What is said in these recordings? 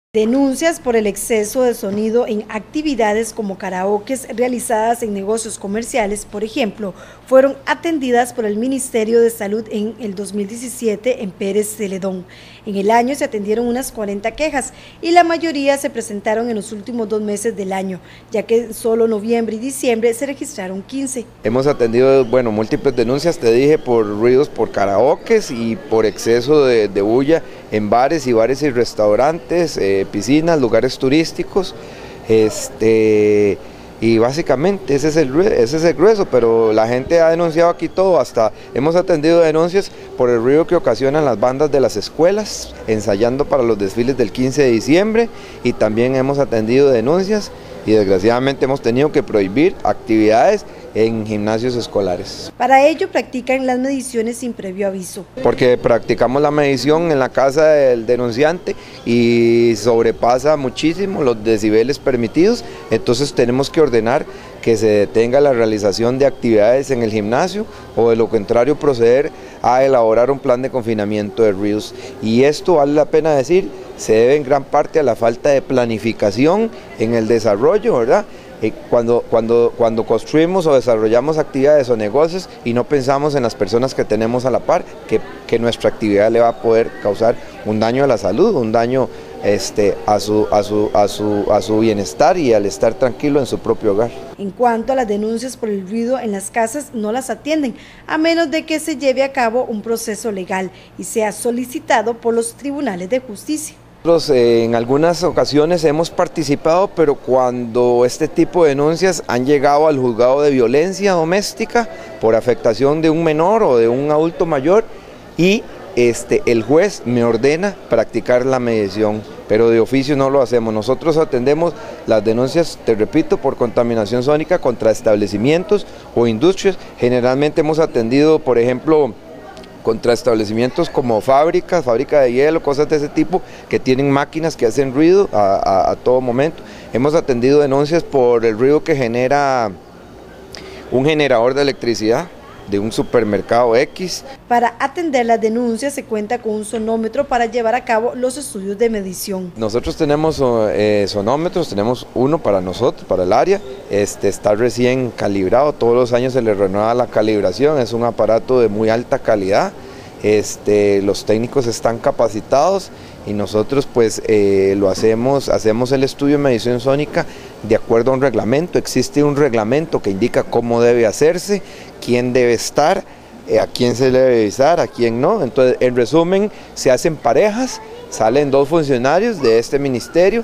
Denuncias por el exceso de sonido en actividades como karaokes realizadas en negocios comerciales, por ejemplo, fueron atendidas por el Ministerio de Salud en el 2017 en Pérez Celedón. En el año se atendieron unas 40 quejas y la mayoría se presentaron en los últimos 2 meses del año, ya que en solo noviembre y diciembre se registraron 15. Hemos atendido, múltiples denuncias, te dije, por ruidos por karaokes y por exceso de bulla en bares y restaurantes, piscinas, lugares turísticos, y básicamente ese es el grueso, pero la gente ha denunciado aquí todo, hasta hemos atendido denuncias por el ruido que ocasionan las bandas de las escuelas, ensayando para los desfiles del 15 de diciembre, y también hemos atendido denuncias y desgraciadamente hemos tenido que prohibir actividades en gimnasios escolares. Para ello practican las mediciones sin previo aviso. Porque practicamos la medición en la casa del denunciante y sobrepasa muchísimo los decibeles permitidos, entonces tenemos que ordenar que se detenga la realización de actividades en el gimnasio o de lo contrario proceder a elaborar un plan de confinamiento de ruidos. Y esto, vale la pena decir, se debe en gran parte a la falta de planificación en el desarrollo, ¿verdad? Cuando construimos o desarrollamos actividades o negocios y no pensamos en las personas que tenemos a la par, que nuestra actividad le va a poder causar un daño a la salud, un daño a su bienestar y al estar tranquilo en su propio hogar. En cuanto a las denuncias por el ruido en las casas, no las atienden, a menos de que se lleve a cabo un proceso legal y sea solicitado por los tribunales de justicia. Nosotros en algunas ocasiones hemos participado, pero cuando este tipo de denuncias han llegado al juzgado de violencia doméstica por afectación de un menor o de un adulto mayor y el juez me ordena practicar la mediación, pero de oficio no lo hacemos. Nosotros atendemos las denuncias, te repito, por contaminación sónica contra establecimientos o industrias. Generalmente hemos atendido, por ejemplo, contra establecimientos como fábrica de hielo, cosas de ese tipo, que tienen máquinas que hacen ruido a todo momento. Hemos atendido denuncias por el ruido que genera un generador de electricidad de un supermercado X. Para atender las denuncias se cuenta con un sonómetro para llevar a cabo los estudios de medición. Nosotros tenemos sonómetros, tenemos uno para nosotros, para el área, está recién calibrado, todos los años se le renueva la calibración, es un aparato de muy alta calidad, los técnicos están capacitados y nosotros pues hacemos el estudio de medición sónica de acuerdo a un reglamento. Existe un reglamento que indica cómo debe hacerse, quién debe estar, a quién se le debe avisar, a quién no. Entonces, en resumen, se hacen parejas, salen 2 funcionarios de este ministerio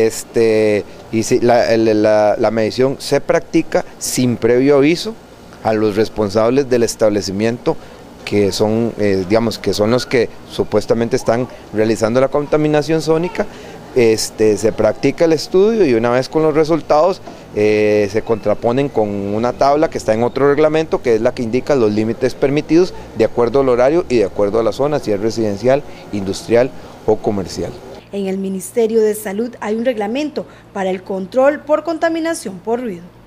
y la medición se practica sin previo aviso a los responsables del establecimiento, que son, los que supuestamente están realizando la contaminación sónica. Se practica el estudio y una vez con los resultados se contraponen con una tabla que está en otro reglamento, que es la que indica los límites permitidos de acuerdo al horario y de acuerdo a la zona, si es residencial, industrial o comercial. En el Ministerio de Salud hay un reglamento para el control por contaminación por ruido.